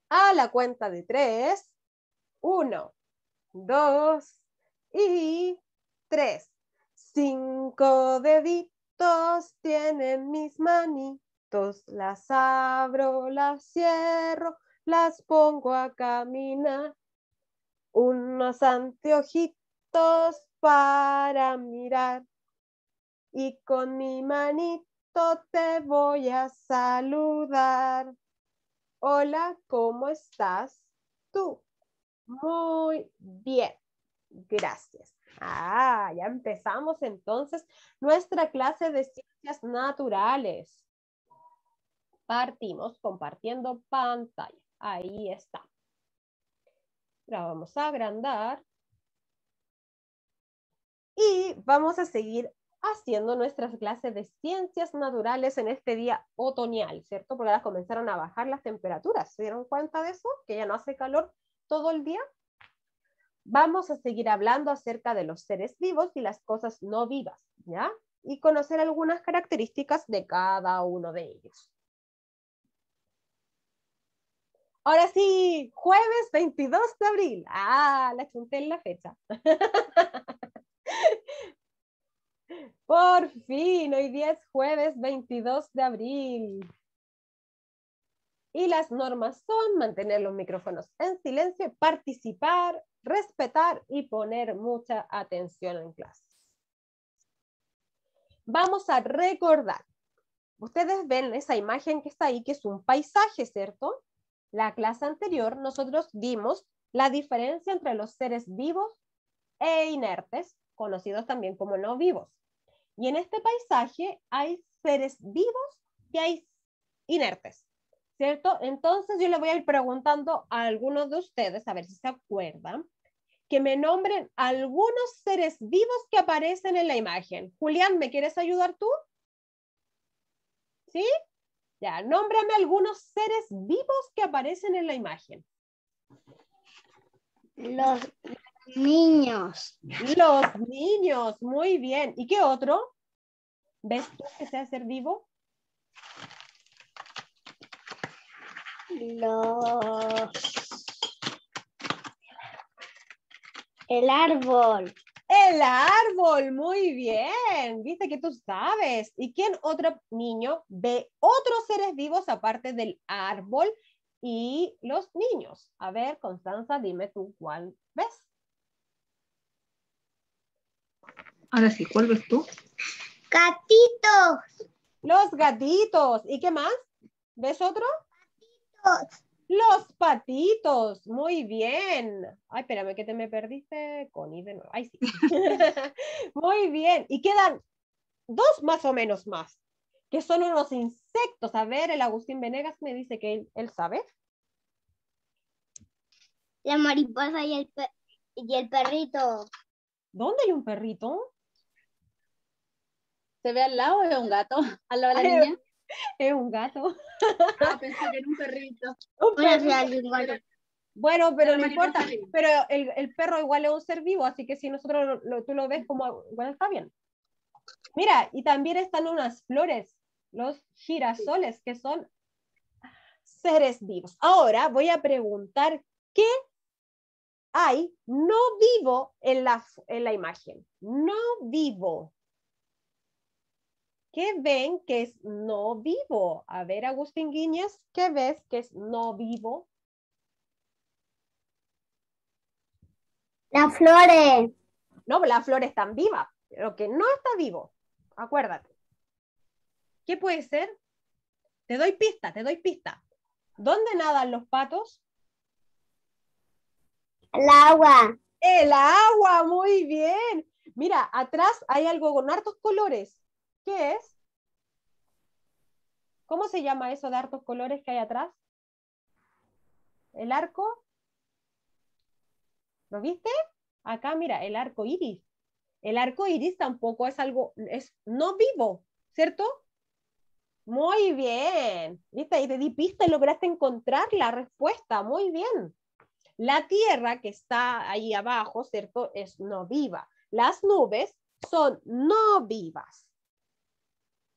A la cuenta de 3. 1, 2 y 3. 5 deditos tienen mis manitos. Las abro, las cierro, las pongo a caminar. Unos anteojitos para mirar. Y con mi manito te voy a saludar. Hola, ¿cómo estás tú? Muy bien, gracias. Ya empezamos entonces nuestra clase de ciencias naturales. Partimos compartiendo pantalla. Ahí está. La vamos a agrandar. Y vamos a seguir haciendo nuestras clases de ciencias naturales en este día otoñal, ¿cierto? Porque ahora comenzaron a bajar las temperaturas. ¿Se dieron cuenta de eso? Que ya no hace calor todo el día. Vamos a seguir hablando acerca de los seres vivos y las cosas no vivas, ¿ya? Y conocer algunas características de cada uno de ellos. Ahora sí, jueves 22 de abril. La chunté en la fecha. Por fin, hoy día es jueves 22 de abril. Y las normas son mantener los micrófonos en silencio, participar, respetar y poner mucha atención en clase. Vamos a recordar. Ustedes ven esa imagen que está ahí, que es un paisaje, ¿cierto? La clase anterior nosotros vimos la diferencia entre los seres vivos e inertes, conocidos también como no vivos. Y en este paisaje hay seres vivos y hay inertes, ¿cierto? Entonces yo le voy a ir preguntando a algunos de ustedes, a ver si se acuerdan, que me nombren algunos seres vivos que aparecen en la imagen. Julián, ¿me quieres ayudar tú? ¿Sí? Ya, nómbrame algunos seres vivos que aparecen en la imagen. Los niños. Los niños, muy bien. ¿Y qué otro? ¿Ves tú que sea ser vivo? El árbol. El árbol, muy bien. Viste que tú sabes. ¿Y quién otro niño ve otros seres vivos aparte del árbol y los niños? A ver, Constanza, dime tú cuál ves. Ahora sí, ¿cuál ves tú? Gatitos. Los gatitos. ¿Y qué más? ¿Ves otro? Patitos. Los patitos. Muy bien. Ay, espérame que te me perdiste, Connie, de nuevo. Ay, sí. Muy bien. Y quedan dos más o menos más, que son unos insectos. A ver, el Agustín Venegas me dice que él sabe. La mariposa y el perrito. ¿Dónde hay un perrito? ¿Se ve al lado de un gato? ¿Al lado de la niña? Es un gato. Pensé que era un perrito. Un perrito. Bueno, pero no mariposa importa. arriba. Pero el perro igual es un ser vivo, así que si nosotros tú lo ves como, igual está bien. Mira, y también están unas flores, los girasoles, que son seres vivos. Ahora voy a preguntar qué hay no vivo en la imagen. No vivo. ¿Qué ven que es no vivo? A ver, Agustín Guiñez, ¿qué ves que es no vivo? Las flores. No, las flores están vivas, pero que no está vivo. Acuérdate. ¿Qué puede ser? Te doy pista, te doy pista. ¿Dónde nadan los patos? El agua. El agua, muy bien. Mira, atrás hay algo con hartos colores. ¿Qué es? ¿Cómo se llama eso de hartos colores que hay atrás? ¿El arco? ¿Lo viste? Acá, mira, el arco iris. El arco iris tampoco es algo, es no vivo, ¿cierto? Muy bien. ¿Viste? Ahí te di pista y lograste encontrar la respuesta. Muy bien. La tierra que está ahí abajo, ¿cierto? Es no viva. Las nubes son no vivas.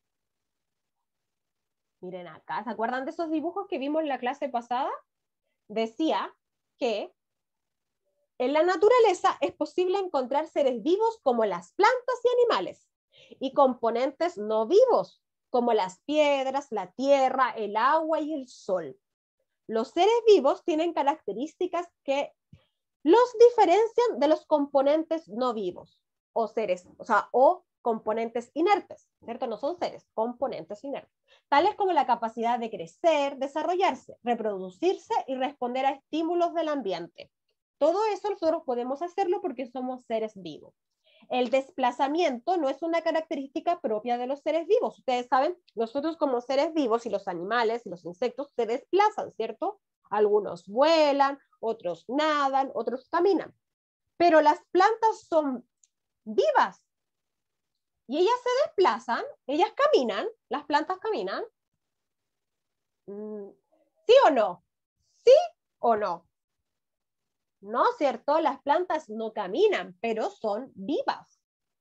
Miren acá, ¿se acuerdan de esos dibujos que vimos en la clase pasada? decía que en la naturaleza es posible encontrar seres vivos como las plantas y animales y componentes no vivos como las piedras, la tierra, el agua y el sol. Los seres vivos tienen características que los diferencian de los componentes no vivos o seres, o componentes inertes, ¿cierto? No son seres, componentes inertes, tales como la capacidad de crecer, desarrollarse, reproducirse y responder a estímulos del ambiente. Todo eso nosotros podemos hacerlo porque somos seres vivos. El desplazamiento no es una característica propia de los seres vivos. Ustedes saben, nosotros como seres vivos y los animales y los insectos se desplazan, ¿cierto? Algunos vuelan, otros nadan, otros caminan. Pero las plantas son vivas y ellas se desplazan, ellas caminan, las plantas caminan. ¿Sí o no? ¿Sí o no? No, ¿cierto? Las plantas no caminan, pero son vivas.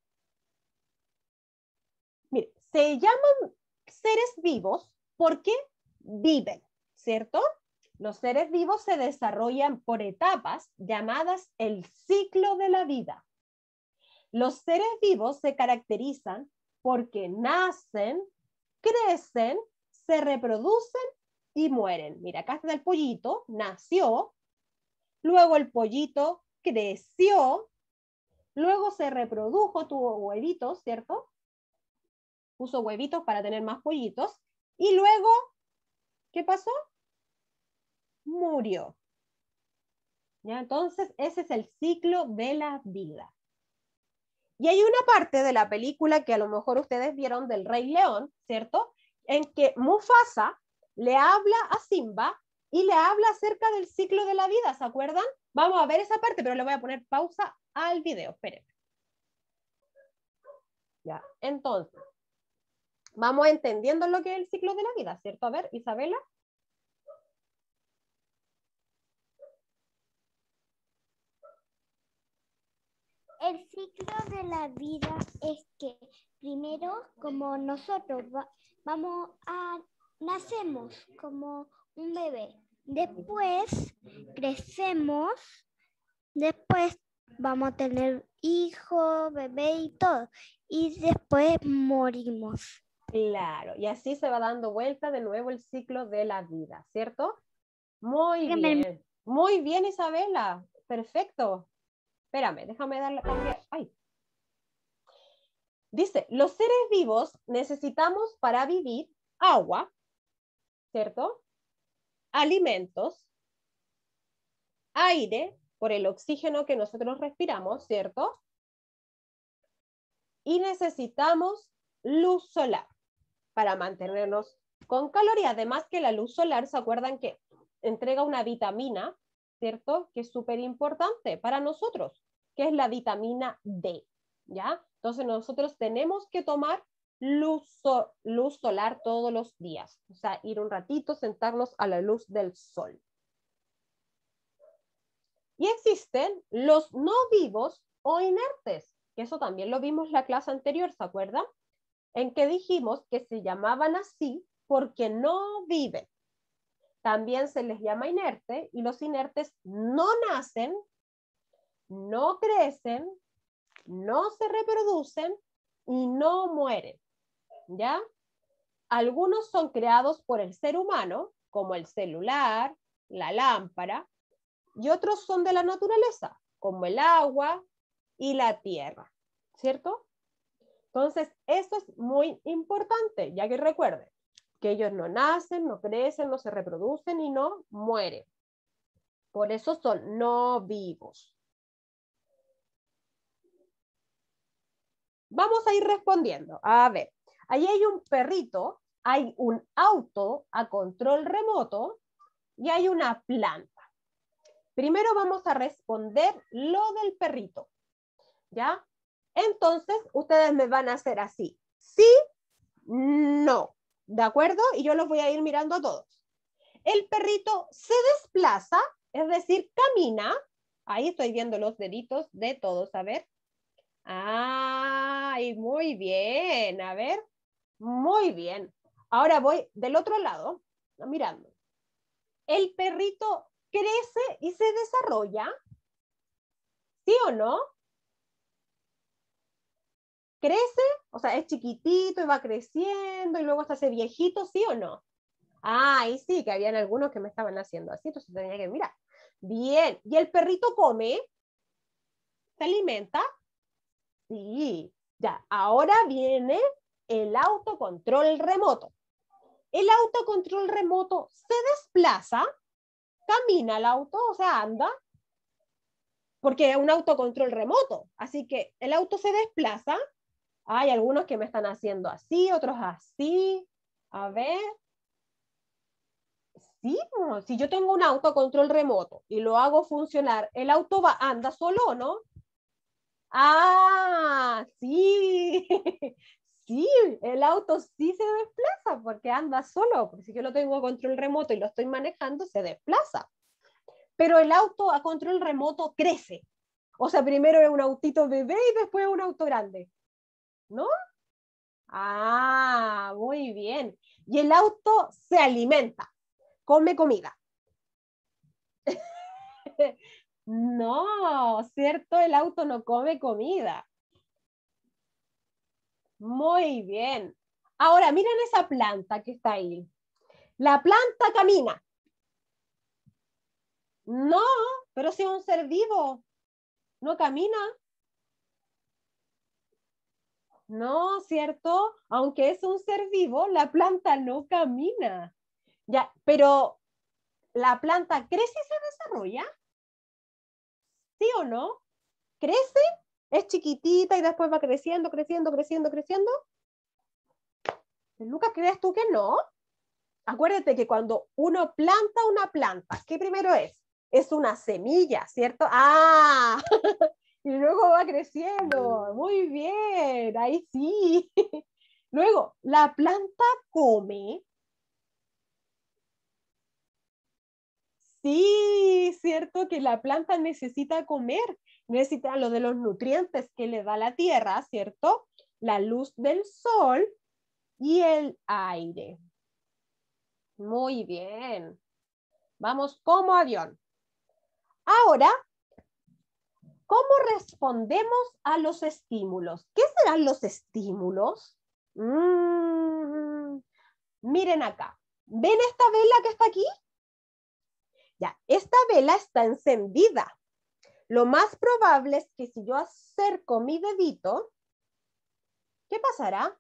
Mire, se llaman seres vivos porque viven, ¿cierto? Los seres vivos se desarrollan por etapas llamadas el ciclo de la vida. Los seres vivos se caracterizan porque nacen, crecen, se reproducen y mueren. Mira, acá está el pollito, nació, luego el pollito creció, luego se reprodujo, tuvo huevitos, ¿cierto? Puso huevitos para tener más pollitos, y luego, ¿qué pasó? Murió. ¿Ya? Entonces, ese es el ciclo de la vida. Y hay una parte de la película que a lo mejor ustedes vieron del Rey León, ¿cierto? En que Mufasa le habla a Simba y le habla acerca del ciclo de la vida, ¿se acuerdan? Vamos a ver esa parte, pero le voy a poner pausa al video, espérenme. Ya, entonces, vamos entendiendo lo que es el ciclo de la vida, ¿cierto? A ver, Isabela. El ciclo de la vida es que primero, como nosotros nacemos como un bebé, después crecemos, después vamos a tener hijos, bebé y todo, y después morimos. Claro, y así se va dando vuelta de nuevo el ciclo de la vida, ¿cierto? Muy bien, Isabela, perfecto. Espérame, déjame darle cambiar. Ay. Dice, los seres vivos necesitamos para vivir agua, ¿cierto? Alimentos, aire, por el oxígeno que nosotros respiramos, ¿cierto? Y necesitamos luz solar para mantenernos con calor, y además que la luz solar, ¿se acuerdan que entrega una vitamina, ¿cierto? Que es súper importante para nosotros, que es la vitamina D, ¿ya? Entonces nosotros tenemos que tomar luz solar todos los días, o sea, ir un ratito, sentarnos a la luz del sol. Y existen los no vivos o inertes, que eso también lo vimos en la clase anterior, ¿se acuerdan? En que dijimos que se llamaban así porque no viven. También se les llama inerte, y los inertes no nacen, no crecen, no se reproducen y no mueren, ¿ya? Algunos son creados por el ser humano, como el celular, la lámpara, y otros son de la naturaleza, como el agua y la tierra, ¿cierto? Entonces, eso es muy importante, ya que recuerden que ellos no nacen, no crecen, no se reproducen y no mueren. Por eso son no vivos. Vamos a ir respondiendo. A ver, ahí hay un perrito, hay un auto a control remoto y hay una planta. Primero vamos a responder lo del perrito, ¿ya? Entonces, ustedes me van a hacer así. Sí, no. ¿De acuerdo? Y yo los voy a ir mirando a todos. El perrito se desplaza, es decir, camina. Ahí estoy viendo los deditos de todos. A ver. ¡Ay, muy bien! A ver. Muy bien. Ahora voy del otro lado, mirando. El perrito crece y se desarrolla. ¿Sí o no? Crece, o sea, es chiquitito y va creciendo y luego se hace viejito, ¿sí o no? Ah, ahí sí, que habían algunos que me estaban haciendo así, entonces tenía que mirar. Bien, ¿y el perrito come? ¿Se alimenta? Sí, ya, ahora viene el autocontrol remoto. El autocontrol remoto se desplaza, camina el auto, o sea, anda, porque es un autocontrol remoto. Así que el auto se desplaza. Hay algunos que me están haciendo así, otros así. A ver. Sí, si yo tengo un autocontrol remoto y lo hago funcionar, ¿el auto anda solo o no? Ah, sí. Sí, el auto sí se desplaza porque anda solo. Porque si yo lo tengo a control remoto y lo estoy manejando, se desplaza. Pero el auto a control remoto crece. O sea, primero es un autito bebé y después es un auto grande. ¿No? Ah, muy bien. Y el auto se alimenta, come comida. No, ¿cierto? El auto no come comida. Muy bien. Ahora, miren esa planta que está ahí. La planta camina. No, pero si es un ser vivo, no camina. No, ¿cierto? Aunque es un ser vivo, la planta no camina. Ya, pero ¿la planta crece y se desarrolla? ¿Sí o no? ¿Crece? ¿Es chiquitita y después va creciendo, creciendo, creciendo, creciendo? Lucas, ¿crees tú que no? Acuérdate que cuando uno planta una planta, ¿qué primero es? Es una semilla, ¿cierto? ¡Ah! Y luego va creciendo. Muy bien, ahí sí. Luego, la planta come. Sí, cierto que la planta necesita comer, necesita lo de los nutrientes que le da la tierra, ¿cierto? La luz del sol y el aire. Muy bien. Vamos como avión. Ahora, ¿cómo respondemos a los estímulos? ¿Qué serán los estímulos? Miren acá. ¿Ven esta vela que está aquí? Ya, esta vela está encendida. Lo más probable es que si yo acerco mi dedito, ¿qué pasará?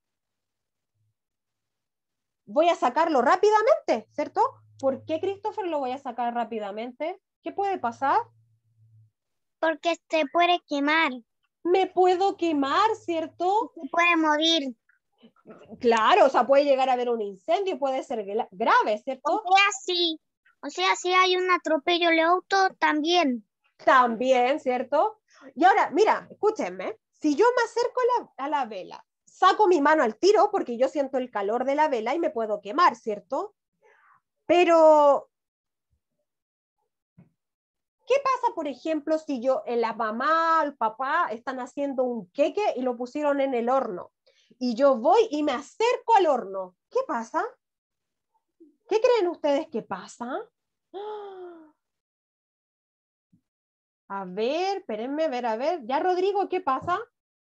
Voy a sacarlo rápidamente, ¿cierto? ¿Por qué, Christopher, lo voy a sacar rápidamente? ¿Qué puede pasar? Porque se puede quemar, Me puedo quemar, ¿cierto? se puede morir. Claro, o sea, puede llegar a haber un incendio, puede ser grave, ¿cierto? O sea, si hay un atropello de auto, también. También, ¿cierto? Y ahora, mira, escúchenme, si yo me acerco a la vela, saco mi mano al tiro porque yo siento el calor de la vela y me puedo quemar, ¿cierto? Pero, ¿qué pasa, por ejemplo, si yo, la mamá, el papá están haciendo un queque y lo pusieron en el horno? Y yo voy y me acerco al horno. ¿Qué pasa? ¿Qué creen ustedes que pasa? A ver, espérenme, a ver. Ya, Rodrigo, ¿qué pasa?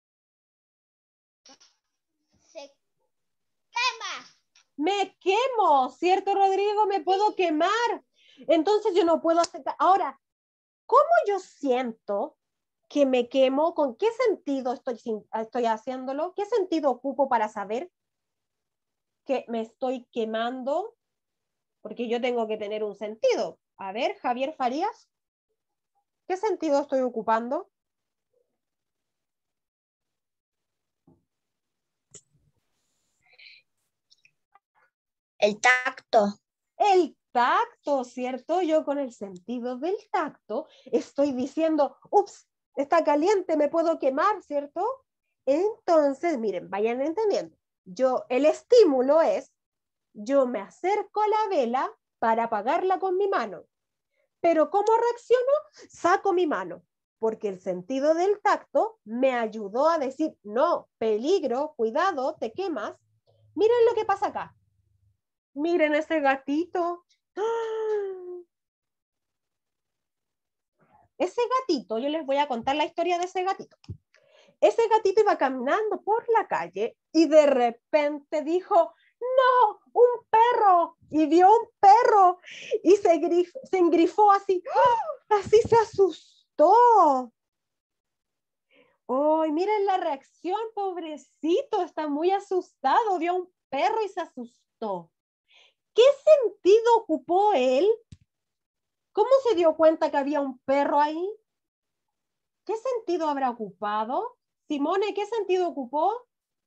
Se quema. Me quemo, ¿cierto, Rodrigo? Me puedo quemar. Entonces yo no puedo aceptar. Ahora, ¿cómo yo siento que me quemo? ¿Con qué sentido estoy haciéndolo? ¿Qué sentido ocupo para saber que me estoy quemando? Porque yo tengo que tener un sentido. A ver, Javier Farías, ¿qué sentido estoy ocupando? El tacto. El tacto, ¿cierto? Yo con el sentido del tacto estoy diciendo, ups, está caliente, me puedo quemar, ¿cierto? Entonces, miren, vayan entendiendo. El estímulo es, yo me acerco a la vela para apagarla con mi mano. Pero ¿cómo reacciono? Saco mi mano, porque el sentido del tacto me ayudó a decir, no, peligro, cuidado, te quemas. Miren lo que pasa acá. Miren ese gatito. ¡Ah! ese gatito, yo les voy a contar la historia de ese gatito. Ese gatito iba caminando por la calle y de repente dijo, ¡no! ¡Un perro! Y vio un perro y se engrifó así. ¡Oh! Así se asustó. ¡Oh! Miren la reacción, pobrecito, está muy asustado. Vio un perro y se asustó. ¿Qué sentido ocupó él? ¿Cómo se dio cuenta que había un perro ahí? ¿Qué sentido habrá ocupado? Simone, ¿qué sentido ocupó?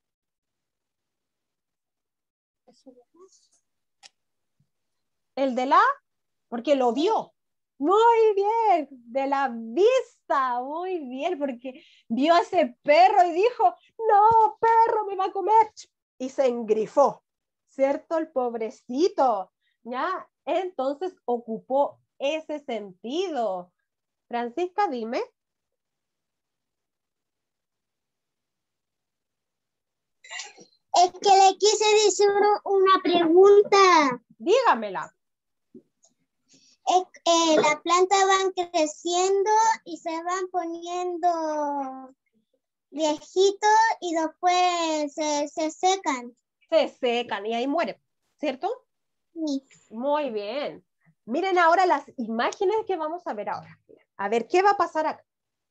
El de la, porque lo vio. Muy bien, de la vista, muy bien, porque vio a ese perro y dijo, no, perro, me va a comer. Y se engrifó, ¿cierto? El pobrecito, ¿ya? Entonces ocupó ese sentido. Francisca, dime. Es que le quise decir una pregunta. Dígamela. Las plantas van creciendo y se van poniendo viejitos y después se secan. Se secan y ahí mueren, ¿cierto? Sí. Muy bien. Miren ahora las imágenes que vamos a ver ahora. A ver, ¿qué va a pasar acá?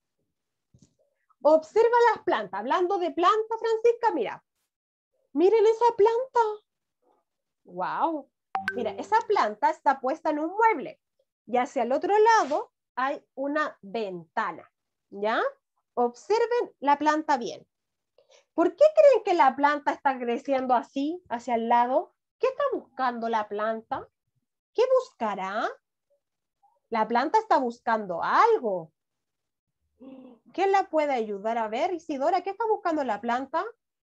Observa las plantas. Hablando de plantas, Francisca, mira. Miren esa planta. Wow. Mira, esa planta está puesta en un mueble. Y hacia el otro lado hay una ventana. ¿Ya? Observen la planta bien. ¿Por qué creen que la planta está creciendo así, hacia el lado? ¿Qué está buscando la planta? ¿Qué buscará? La planta está buscando algo. ¿Qué la puede ayudar a ver? Isidora, ¿qué está buscando la planta?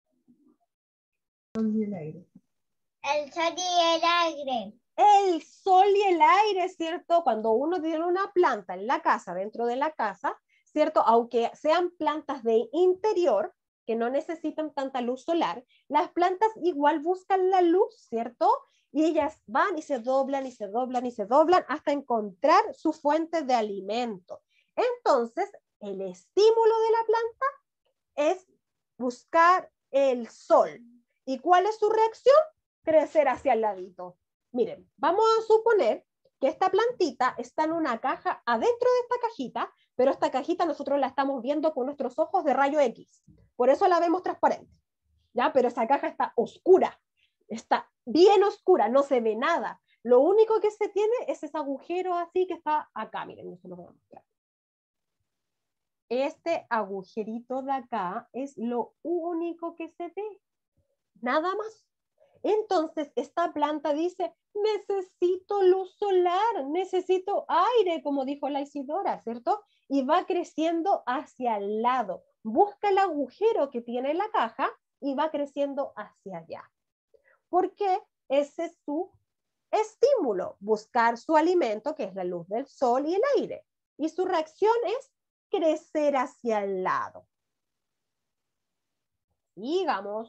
El sol y el aire. El sol y el aire. El sol y el aire, ¿cierto? Cuando uno tiene una planta en la casa, dentro de la casa, ¿cierto? Aunque sean plantas de interior, que no necesitan tanta luz solar, las plantas igual buscan la luz, ¿cierto? Y ellas van y se doblan y se doblan y se doblan hasta encontrar su fuente de alimento. Entonces, el estímulo de la planta es buscar el sol. ¿Y cuál es su reacción? Crecer hacia el ladito. Miren, vamos a suponer que esta plantita está en una caja adentro de esta cajita, pero esta cajita nosotros la estamos viendo con nuestros ojos de rayo X. Por eso la vemos transparente. ¿Ya? Pero esa caja está oscura. Está bien oscura, no se ve nada. Lo único que se tiene es ese agujero así que está acá. Miren, yo se lo voy a mostrar. Este agujerito de acá es lo único que se ve. Nada más. Entonces, esta planta dice, necesito luz solar, necesito aire, como dijo la Isidora, ¿cierto? Y va creciendo hacia el lado. Busca el agujero que tiene la caja y va creciendo hacia allá. Porque ese es su estímulo, buscar su alimento, que es la luz del sol y el aire. Y su reacción es crecer hacia el lado. Sigamos.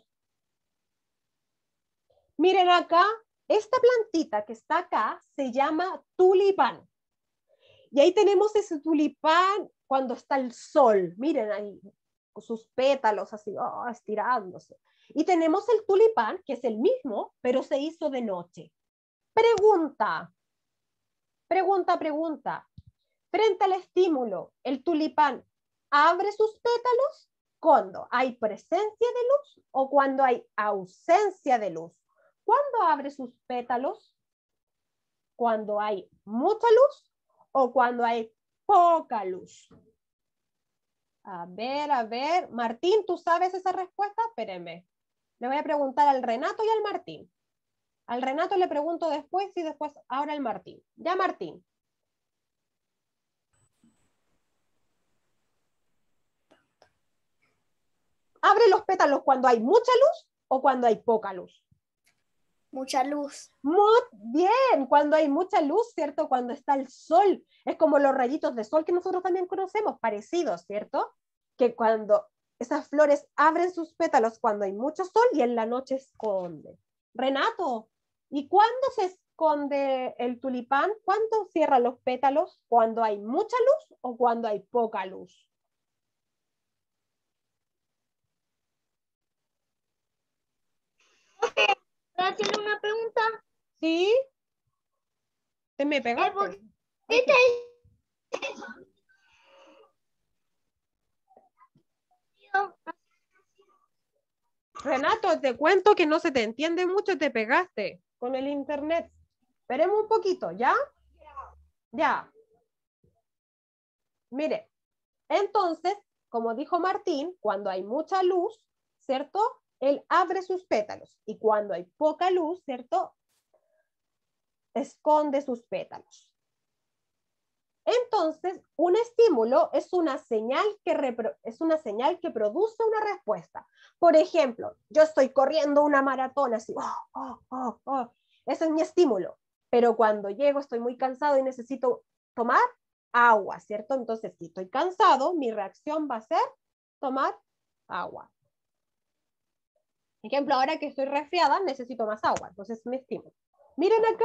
Miren acá, esta plantita que está acá se llama tulipán. Y ahí tenemos ese tulipán cuando está el sol. Miren ahí, sus pétalos así, estirándose. Y tenemos el tulipán, que es el mismo, pero se hizo de noche. Pregunta. Frente al estímulo, ¿el tulipán abre sus pétalos cuando hay presencia de luz o cuando hay ausencia de luz? ¿Cuándo abre sus pétalos? ¿Cuando hay mucha luz o cuando hay poca luz? A ver. Martín, ¿tú sabes esa respuesta? Espérenme. Le voy a preguntar al Renato y al Martín. Al Renato le pregunto después y después ahora al Martín. Ya, Martín. ¿Abre los pétalos cuando hay mucha luz o cuando hay poca luz? Mucha luz. Muy bien, cuando hay mucha luz, ¿cierto? Cuando está el sol. Es como los rayitos de sol que nosotros también conocemos, parecidos, ¿cierto? Que cuando esas flores abren sus pétalos cuando hay mucho sol y en la noche esconden. Renato, ¿y cuándo esconde el tulipán? ¿Cuándo cierra los pétalos? ¿Cuando hay mucha luz o cuando hay poca luz? ¿Puedo hacerle una pregunta? ¿Sí? ¿Te me pegaste? Renato, te cuento que no se te entiende mucho, te pegaste con el internet. Esperemos un poquito, ¿ya? Ya. Mire, entonces, como dijo Martín, cuando hay mucha luz, ¿cierto? Él abre sus pétalos. Y cuando hay poca luz, ¿cierto? Esconde sus pétalos. Entonces, un estímulo es una señal que produce una respuesta. Por ejemplo, yo estoy corriendo una maratón así, ese es mi estímulo. Pero cuando llego estoy muy cansado y necesito tomar agua, ¿cierto? Entonces, si estoy cansado, mi reacción va a ser tomar agua. Por ejemplo, ahora que estoy resfriada, necesito más agua. Entonces, me estímulo. Miren acá.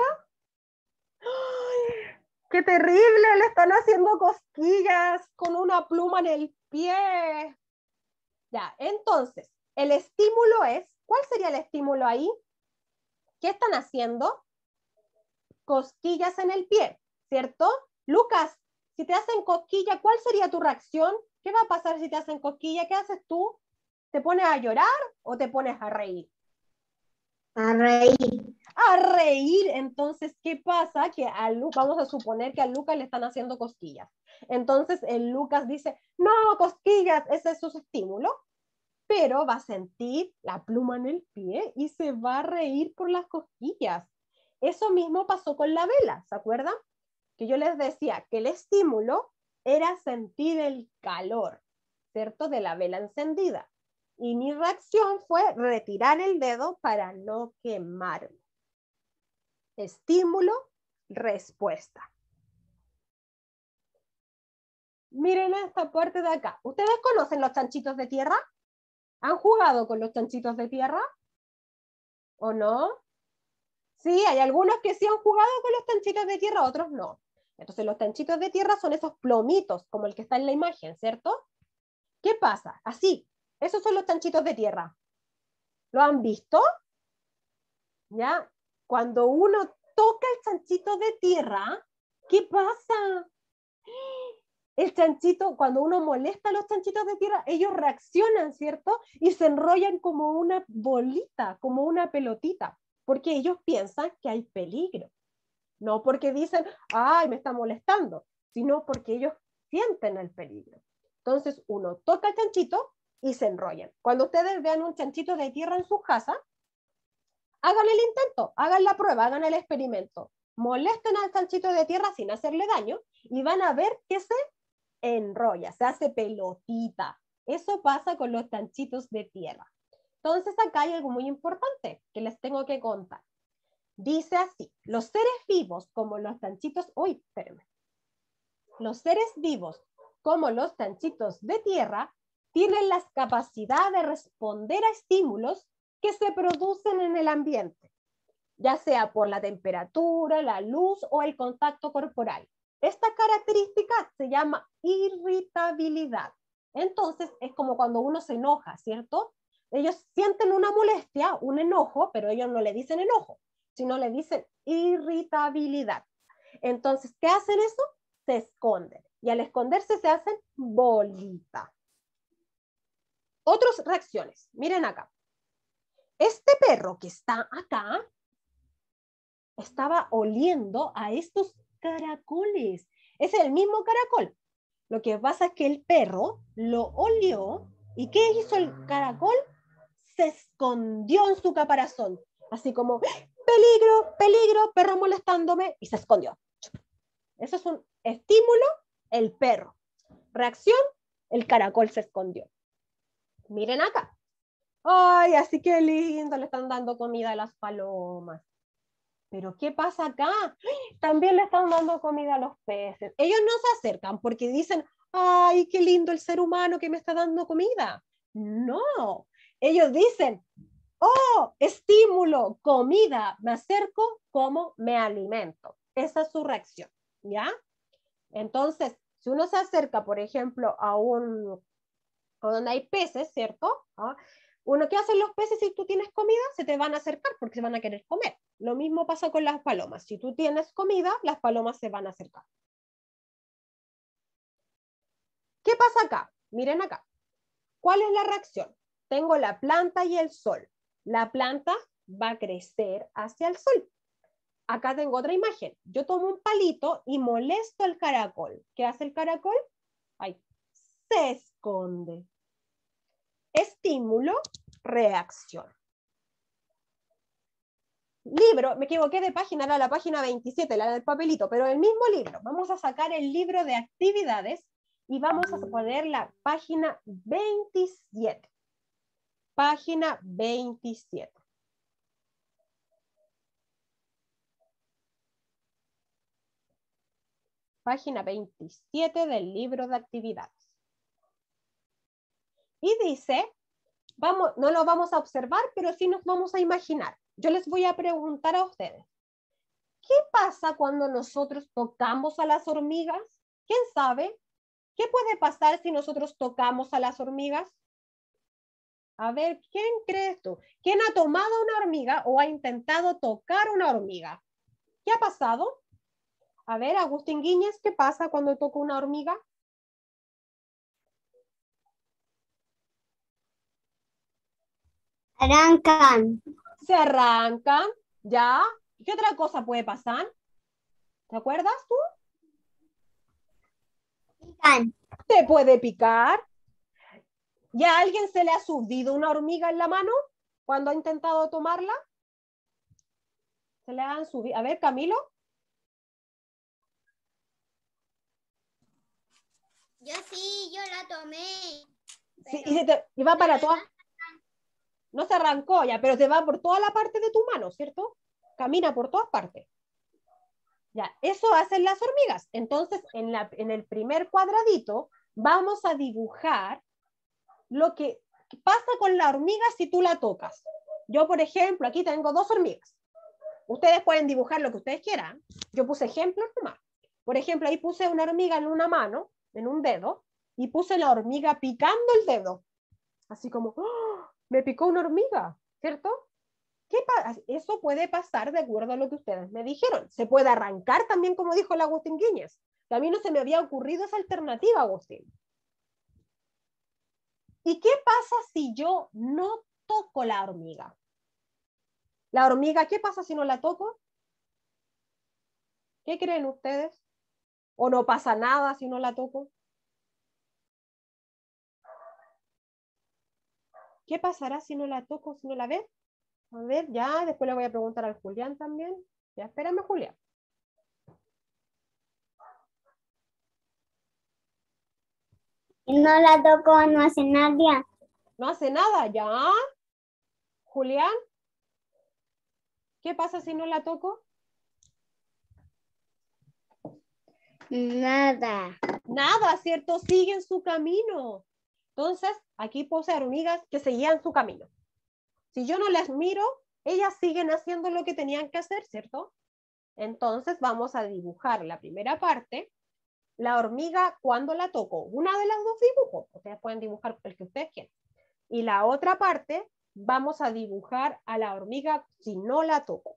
¡Ay! ¡Qué terrible! Le están haciendo cosquillas con una pluma en el pie. Ya, entonces, el estímulo es, ¿cuál sería el estímulo ahí? ¿Qué están haciendo? Cosquillas en el pie, ¿cierto? Lucas, si te hacen cosquilla, ¿cuál sería tu reacción? ¿Qué va a pasar si te hacen cosquilla? ¿Qué haces tú? ¿Te pones a llorar o te pones a reír? A reír. A reír. Entonces, ¿qué pasa? Que vamos a suponer que a Lucas le están haciendo cosquillas. Entonces, el Lucas dice, no, cosquillas, ese es su estímulo, pero va a sentir la pluma en el pie y se va a reír por las cosquillas. Eso mismo pasó con la vela, ¿se acuerdan? Que yo les decía que el estímulo era sentir el calor, ¿cierto? De la vela encendida. Y mi reacción fue retirar el dedo para no quemarme. Estímulo, respuesta. Miren esta parte de acá. ¿Ustedes conocen los chanchitos de tierra? ¿Han jugado con los chanchitos de tierra? ¿O no? Sí, hay algunos que sí han jugado con los chanchitos de tierra, otros no. Entonces los chanchitos de tierra son esos plomitos, como el que está en la imagen, ¿cierto? ¿Qué pasa? Así, esos son los chanchitos de tierra. ¿Lo han visto? ¿Ya? Cuando uno toca el chanchito de tierra, ¿qué pasa? El chanchito, cuando uno molesta a los chanchitos de tierra, ellos reaccionan, ¿cierto? Y se enrollan como una bolita, como una pelotita, porque ellos piensan que hay peligro. No porque dicen, ay, me está molestando, sino porque ellos sienten el peligro. Entonces, uno toca el chanchito y se enrollan. Cuando ustedes vean un chanchito de tierra en su casa, hagan el intento, hagan la prueba, hagan el experimento. Molesten al chanchito de tierra sin hacerle daño y van a ver que se enrolla, se hace pelotita. Eso pasa con los chanchitos de tierra. Entonces acá hay algo muy importante que les tengo que contar. Dice así, los seres vivos como los chanchitos, los seres vivos como los chanchitos de tierra tienen la capacidad de responder a estímulos que se producen en el ambiente, ya sea por la temperatura, la luz o el contacto corporal. Esta característica se llama irritabilidad. Entonces, es como cuando uno se enoja, ¿cierto? Ellos sienten una molestia, un enojo, pero ellos no le dicen enojo, sino le dicen irritabilidad. Entonces, ¿qué hacen eso? Se esconden. Y al esconderse se hacen bolita. Otras reacciones. Miren acá. Este perro que está acá estaba oliendo a estos caracoles. Es el mismo caracol. Lo que pasa es que el perro lo olió y ¿qué hizo el caracol? Se escondió en su caparazón. Así como, peligro, peligro, perro molestándome, y se escondió. Eso es un estímulo, el perro. Reacción, el caracol se escondió. Miren acá. Ay, así que lindo, le están dando comida a las palomas. Pero ¿qué pasa acá? También le están dando comida a los peces. Ellos no se acercan porque dicen, ay, qué lindo el ser humano que me está dando comida. No, ellos dicen, Oh, estímulo, comida, me acerco, como, me alimento. Esa es su reacción, ¿ya? Entonces, si uno se acerca, por ejemplo, a donde hay peces, ¿cierto? ¿Ah? Uno, ¿qué hacen los peces si tú tienes comida? Se te van a acercar porque se van a querer comer. Lo mismo pasa con las palomas. Si tú tienes comida, las palomas se van a acercar. ¿Qué pasa acá? Miren acá. ¿Cuál es la reacción? Tengo la planta y el sol. La planta va a crecer hacia el sol. Acá tengo otra imagen. Yo tomo un palito y molesto al caracol. ¿Qué hace el caracol? Ay, se esconde. Estímulo, reacción. Libro, me equivoqué de página, era la página 27, la del papelito, pero el mismo libro. Vamos a sacar el libro de actividades y vamos a poner la página 27. Página 27. Página 27 del libro de actividades. Y dice, vamos, no lo vamos a observar, pero sí nos vamos a imaginar. Yo les voy a preguntar a ustedes, ¿qué pasa cuando nosotros tocamos a las hormigas? ¿Quién sabe? ¿Qué puede pasar si nosotros tocamos a las hormigas? A ver, ¿quién crees tú? ¿Quién ha tomado una hormiga o ha intentado tocar una hormiga? ¿Qué ha pasado? A ver, Agustín Guíñez, ¿qué pasa cuando toco una hormiga? Arrancan. Se arrancan, ¿ya? ¿Qué otra cosa puede pasar? ¿Te acuerdas tú? Pican. Te puede picar. ¿Ya a alguien se le ha subido una hormiga en la mano cuando ha intentado tomarla? Se le han subido. A ver, Camilo. Yo sí, yo la tomé. Sí, y va para todas. No se arrancó ya, pero se va por toda la parte de tu mano, ¿cierto? Camina por todas partes. Ya, eso hacen las hormigas. Entonces, en el primer cuadradito vamos a dibujar lo que pasa con la hormiga si tú la tocas. Yo, por ejemplo, aquí tengo 2 hormigas. Ustedes pueden dibujar lo que ustedes quieran. Yo puse ejemplos nomás. Por ejemplo, ahí puse una hormiga en una mano, en un dedo, y puse la hormiga picando el dedo. Así como, ¡oh! Me picó una hormiga, ¿cierto? ¿Qué pasa? Eso puede pasar de acuerdo a lo que ustedes me dijeron. Se puede arrancar también, como dijo el Agustín Guíñez. Que a mí no se me había ocurrido esa alternativa, Agustín. ¿Y qué pasa si yo no toco la hormiga? La hormiga, ¿qué pasa si no la toco? ¿Qué creen ustedes? ¿O no pasa nada si no la toco? ¿Qué pasará si no la toco, si no la ve? A ver, ya, después le voy a preguntar al Julián también. Ya, espérame, Julián. Si no la toco, no hace nada. No hace nada, ya. Julián, ¿qué pasa si no la toco? Nada. Nada, ¿cierto? Siguen su camino. Entonces, aquí puse hormigas que seguían su camino. Si yo no las miro, ellas siguen haciendo lo que tenían que hacer, ¿cierto? Entonces, vamos a dibujar la primera parte. La hormiga, cuando la toco, una de las 2 dibujos. Ustedes pueden dibujar el que ustedes quieran. Y la otra parte, vamos a dibujar a la hormiga si no la toco.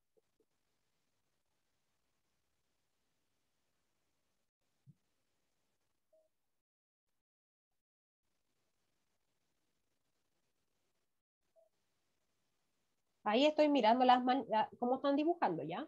Ahí estoy mirando cómo están dibujando, ¿ya?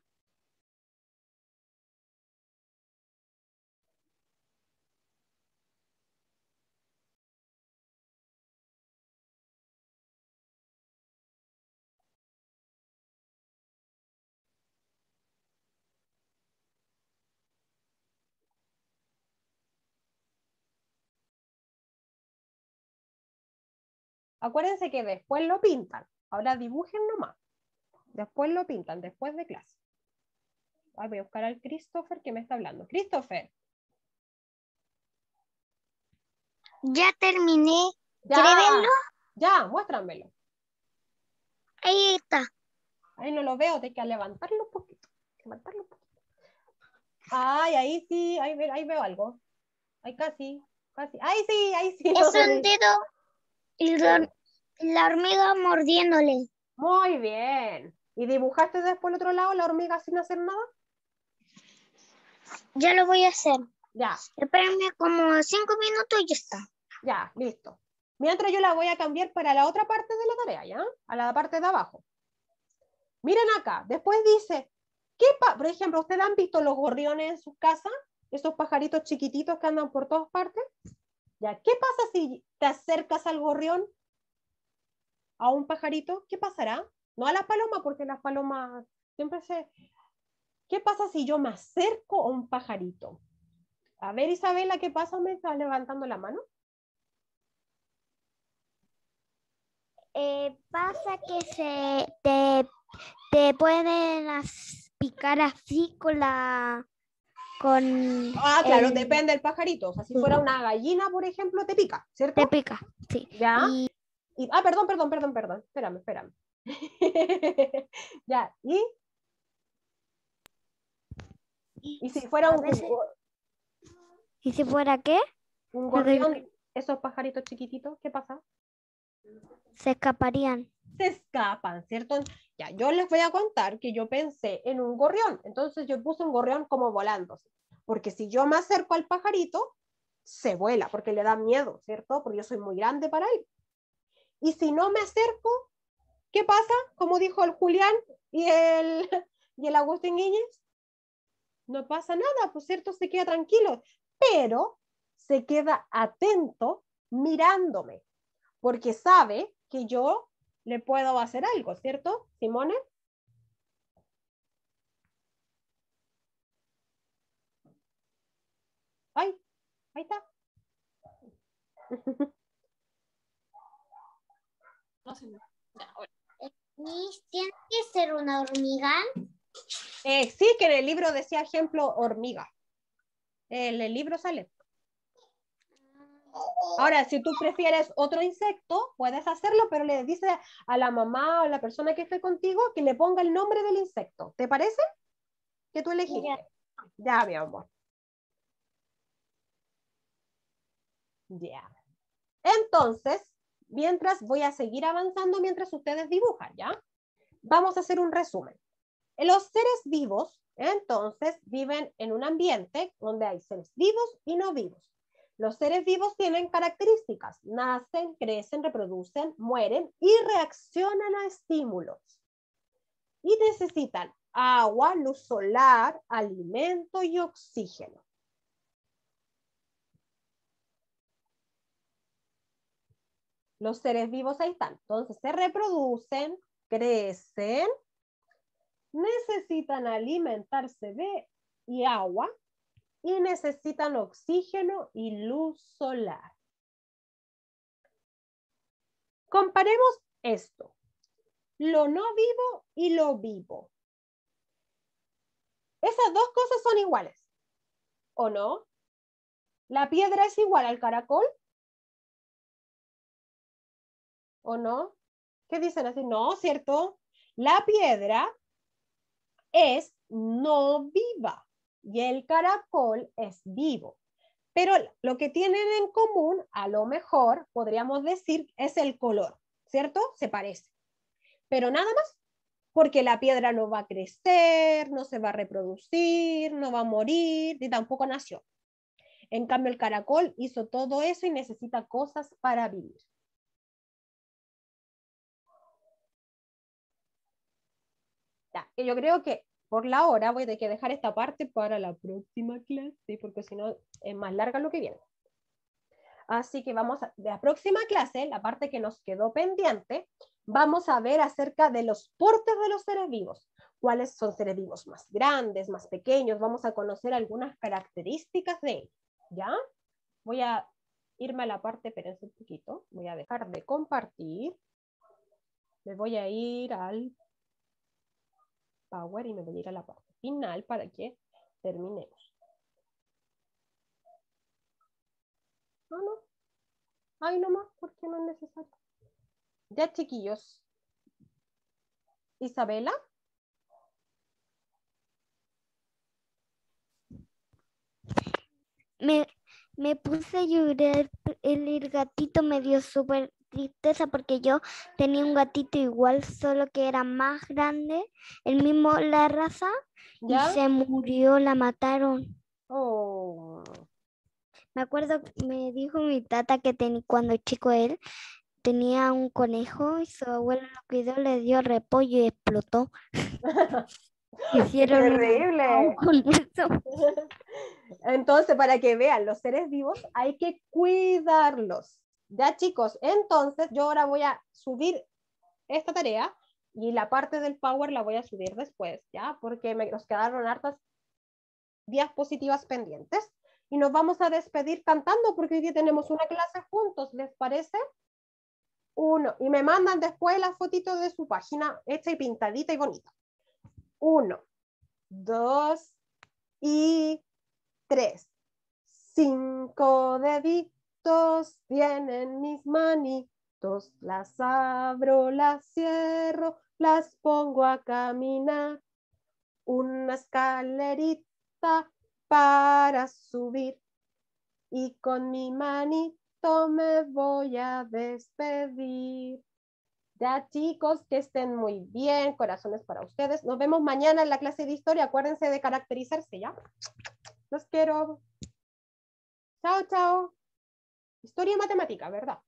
Acuérdense que después lo pintan. Ahora dibujen nomás. Después lo pintan, después de clase. Ay, voy a buscar al Christopher que me está hablando. Christopher. Ya terminé. Ya, ¿Quiere verlo? ya, muéstramelo. Ahí está. Ahí no lo veo, hay que levantarlo un poquito. Levantarlo un poquito. Ay, ahí sí, ahí veo algo. Ahí casi, casi. Ahí sí. Es No, un dedo y la hormiga mordiéndole. muy bien. ¿Y dibujaste después el otro lado la hormiga sin hacer nada? Ya lo voy a hacer. Ya, Espérenme como 5 minutos y ya está. ya, listo. Mientras yo la voy a cambiar para la otra parte de la tarea, ¿ya? A la parte de abajo. Miren acá, después dice, por ejemplo, ¿ustedes han visto los gorriones en sus casas? Esos pajaritos chiquititos que andan por todas partes. Ya, ¿qué pasa si te acercas al gorrión, a un pajarito? ¿Qué pasará? No a las palomas, porque las palomas siempre se... ¿Qué pasa si yo me acerco a un pajarito? A ver, Isabela, ¿qué pasa? ¿Me estás levantando la mano? Pasa que te pueden picar así con Claro, depende del pajarito. O sea, si fuera una gallina, por ejemplo, te pica, ¿cierto? te pica, sí. ¿Ya? Perdón. Espérame. Ya, ¿y si fuera ¿Y si fuera qué? un gorrión, esos pajaritos chiquititos, qué pasa? Se escaparían. Se escapan, ¿cierto? Ya, yo les voy a contar que yo pensé en un gorrión, entonces yo puse un gorrión como volándose, porque si yo me acerco al pajarito, se vuela, porque le da miedo, ¿cierto? Porque yo soy muy grande para él. Y si no me acerco, ¿qué pasa? Como dijo el Julián y el, y el Agustín Guíñez, no pasa nada, pues cierto, se queda tranquilo, pero se queda atento mirándome, porque sabe que yo le puedo hacer algo, ¿cierto, Simone? Ay, ahí está. No sé. ¿Tiene que ser una hormiga? Sí, que en el libro decía ejemplo hormiga. En el libro sale. Ahora, si tú prefieres otro insecto, puedes hacerlo, pero le dices a la mamá o a la persona que esté contigo que le ponga el nombre del insecto. ¿Te parece? Que tú elegiste. Ya, mi amor. Ya. Entonces, mientras voy a seguir avanzando mientras ustedes dibujan, ¿ya? Vamos a hacer un resumen. Los seres vivos, entonces, viven en un ambiente donde hay seres vivos y no vivos. Los seres vivos tienen características, nacen, crecen, reproducen, mueren y reaccionan a estímulos. Y necesitan agua, luz solar, alimento y oxígeno. Los seres vivos ahí están. Entonces se reproducen, crecen, necesitan alimentarse y agua y necesitan oxígeno y luz solar. Comparemos esto, lo no vivo y lo vivo. Esas dos cosas son iguales, ¿o no? ¿La piedra es igual al caracol? ¿O no? ¿Qué dicen así? No, ¿cierto? La piedra es no viva y el caracol es vivo. Pero lo que tienen en común, a lo mejor, podríamos decir, es el color, ¿cierto? Se parece. Pero nada más, porque la piedra no va a crecer, no se va a reproducir, no va a morir, ni tampoco nació. En cambio, el caracol hizo todo eso y necesita cosas para vivir. Ya, yo creo que por la hora voy a tener que dejar esta parte para la próxima clase, porque si no es más larga lo que viene. Así que vamos a, de la próxima clase, la parte que nos quedó pendiente, vamos a ver acerca de los portes de los seres vivos. ¿Cuáles son seres vivos más grandes, más pequeños? Vamos a conocer algunas características de ellos. ¿Ya? Voy a irme a la parte, espérense un poquito, voy a dejar de compartir. Me voy a ir al Power y me voy a ir a la parte final para que terminemos. No. Ay, nomás, porque no es necesario. Ya, chiquillos. Isabela. Me puse a llorar, el gatito me dio súper tristeza porque yo tenía un gatito igual, solo que era más grande, el mismo la raza, ¿Ya? y se murió, la mataron. Oh. Me acuerdo, me dijo mi tata que cuando chico él tenía un conejo y su abuelo lo cuidó, le dio repollo y explotó. ¡Qué Hicieron un asado terrible! con eso. Entonces, para que vean, los seres vivos hay que cuidarlos. Ya, chicos, entonces yo ahora voy a subir esta tarea y la parte del Power la voy a subir después, ¿ya? Porque nos quedaron hartas diapositivas pendientes y nos vamos a despedir cantando porque hoy día tenemos una clase juntos, ¿les parece? Uno, y me mandan después las fotitos de su página hecha y pintadita y bonita. 1, 2 y 3. 5 deditos tienen mis manitos, las abro, las cierro, las pongo a caminar. Una escalerita para subir y con mi manito me voy a despedir. Ya, chicos, que estén muy bien, corazones para ustedes. Nos vemos mañana en la clase de historia. Acuérdense de caracterizarse, ¿ya? Los quiero. Chao, chao. Historia y matemática, ¿verdad?